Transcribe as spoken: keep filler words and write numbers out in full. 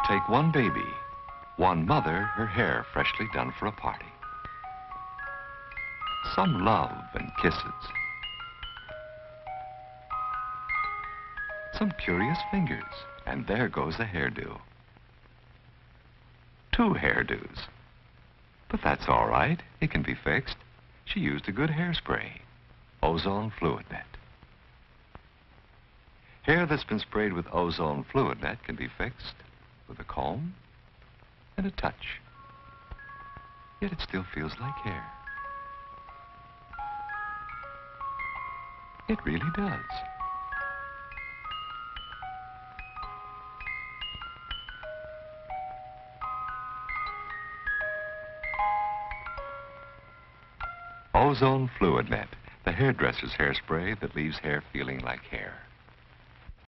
Take one baby, one mother, her hair freshly done for a party. Some love and kisses. Some curious fingers, and there goes the hairdo. Two hairdos. But that's all right. It can be fixed. She used a good hairspray. Ozone Fluid Net. Hair that's been sprayed with Ozone Fluid Net can be fixed with a comb and a touch. Yet it still feels like hair. It really does. Ozone Fluid Net, the hairdresser's hairspray that leaves hair feeling like hair.